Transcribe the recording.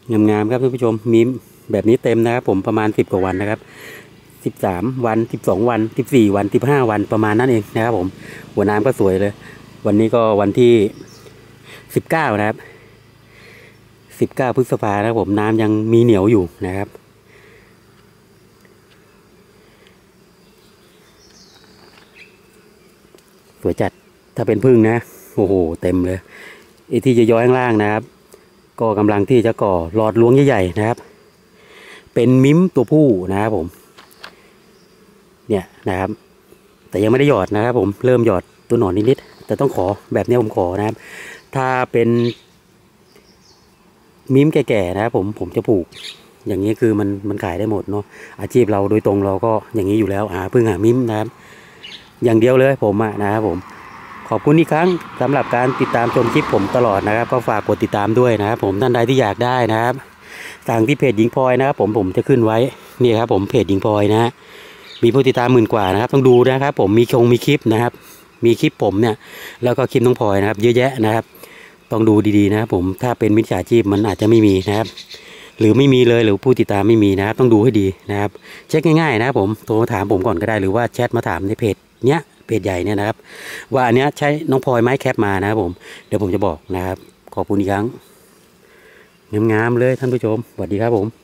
งามๆครับท่านผู้ชมมีแบบนี้เต็มนะครับผมประมาณ10กว่าวันนะครับ13 วัน12 วัน14 วัน15 วันประมาณนั้นเองนะครับผมหัวน้ำก็สวยเลยวันนี้ก็วันที่19นะครับ19 พฤษภาคมนะครับผมน้ำยังมีเหนียวอยู่นะครับสวยจัดถ้าเป็นพึ่งนะโอ้โหเต็มเลยไอ้ที่จะย้อยข้างล่างนะครับก็กำลังที่จะก่อหลอดลวงใหญ่ๆนะครับเป็นมิ้มตัวผู้นะครับผมเนี่ยนะครับแต่ยังไม่ได้หยอดนะครับผมเริ่มหยอดตัวหนอนนิดๆแต่ต้องขอแบบนี้ผมขอนะครับถ้าเป็นมิ้มแก่ๆนะครับผมจะปลูกอย่างนี้คือมันขายได้หมดเนาะอาชีพเราโดยตรงเราก็อย่างนี้อยู่แล้วพึ่งหามิ้มนะครับอย่างเดียวเลยผมนะครับผมขอบคุณอีกครั้งสำหรับการติดตามชมคลิปผมตลอดนะครับก็ฝากกดติดตามด้วยนะครับผมท่านใดที่อยากได้นะครับสั่งที่เพจหญิงพลอยนะครับผมจะขึ้นไว้นี่ครับผมเพจหญิงพลอยนะมีผู้ติดตาม10,000 กว่านะครับต้องดูนะครับผมมีคลิปนะครับมีคลิปผมเนี่ยแล้วก็คลิปน้องพลอยนะครับเยอะแยะนะครับต้องดูดีๆนะครับผมถ้าเป็นมิจฉาชีพมันอาจจะไม่มีนะครับหรือไม่มีเลยหรือผู้ติดตามไม่มีนะครับต้องดูให้ดีนะครับเช็คง่ายๆนะครับผมโทรถามผมก่อนก็ได้หรือว่าแชทมาถามในเพจเนี้ยเพจใหญ่เนี่ยนะครับว่าอันเนี้ยใช้น้องพลอยไม้แคปมานะครับผมเดี๋ยวผมจะบอกนะครับขอบคุณอีกครั้งงามๆเลยท่านผู้ชมสวัสดีครับผม